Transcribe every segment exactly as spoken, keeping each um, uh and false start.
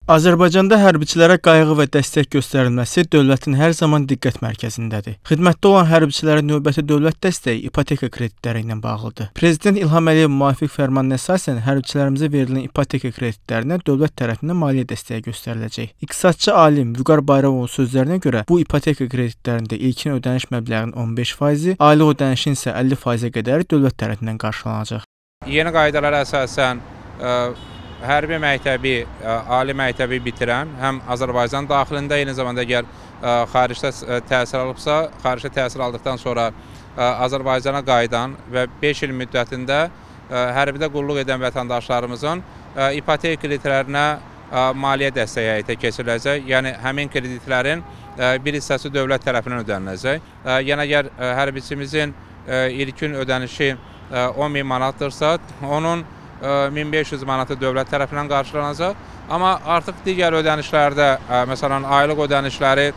Azərbaycanda hərbiçilərə qayğı və dəstək göstərilməsi dövlətin hər zaman diqqət mərkəzindədir. Xidmətdə olan hərbiçilərə növbəti dövlət dəstəyi ipoteka kreditləri ilə bağlıdır. Prezident İlham Əliyev müvafiq fərmanına əsasən hərbiçilərimizə verilən ipoteka kreditlərinə dövlət tərəfindən maliyyə dəstəyi göstəriləcək. İqtisadçı alim Vüqar Bayramovun sözlərinə görə bu ipoteka kreditlərində ilkin ödəniş məbləğinin on beş faizi, aylıq ödənişin isə əlli faizə qədəri dövlət tərəfindən qarşılanacaq. Yeni qaydalara əsasən ə hərbi məktəbi, ali məktəbi bitirən, həm Azərbaycan daxilində, eyni zamanda əgər xaricdə təhsil alıbsa, xaricdə təhsil aldıqdan sonra Azərbaycana qayıdan və beş il müddətində hərbidə qulluq edən vətəndaşlarımızın ipoteka kreditlərinə maliyyə dəstəyi həyata keçiriləcək. Yəni, həmin kreditlərin bir hissəsi dövlət tərəfindən ödəniləcək. Yəni, əgər hərbiçimizin ilkin ödənişi on min manatdırsa, onun min beş yüz manatı dövlət tərəfindən qarşılanacaq. Amma artıq digər ödənişlərdə, məsələn, aylıq ödənişləri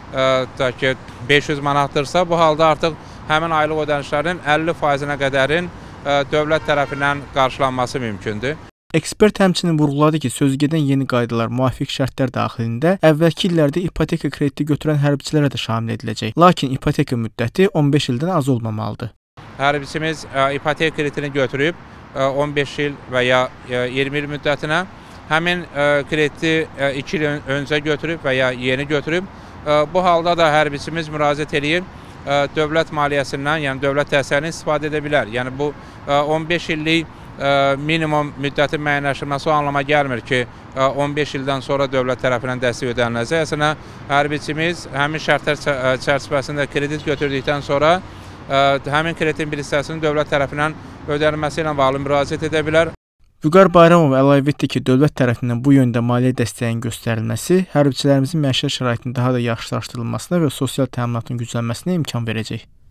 beş yüz manatdırsa, bu halda artıq həmin aylıq ödənişlərin əlli faizinə qədərin dövlət tərəfindən qarşılanması mümkündür. Ekspert həmçinin vurğuladı ki, sözügedən yeni qaydalar müvafiq şərtlər daxilində əvvəlki illərdə ipoteka krediti götürən hərbiçilərə də şamil ediləcək. Lakin ipoteka müddəti on beş ildən az olmamalıdır. Hərbiçimiz ipoteka kreditini götürüb on beş il və ya iyirmi il müddətinə, həmin krediti iki il öncə götürüb və ya yeni götürüb. Bu halda da hərbiçimiz müraciət edir, dövlət maliyyəsindən, yəni dövlət dəstəyindən istifadə edə bilər. Yəni, bu on beş illik minimum müddətin müəyyənləşdirməsi o anlama gəlmir ki, on beş ildən sonra dövlət tərəfindən dəstək ödəniləcək. Əslində, hərbiçimiz həmin şərtlər çərçivəsində kredit götürdükdən sonra həmin kreditin bir hissəsinin dövlət tərəfindən ödənilməsi ilə bağlı müraciət edə bilər. Vüqar Bayramov əlavə etdi ki, dövlət tərəfindən bu yöndə maliyyə dəstəyinin göstərilməsi hərbiçilərimizin məişət şəraitinin daha da yaxşılaşdırılmasına və sosial təminatın güclənməsinə imkan verəcək.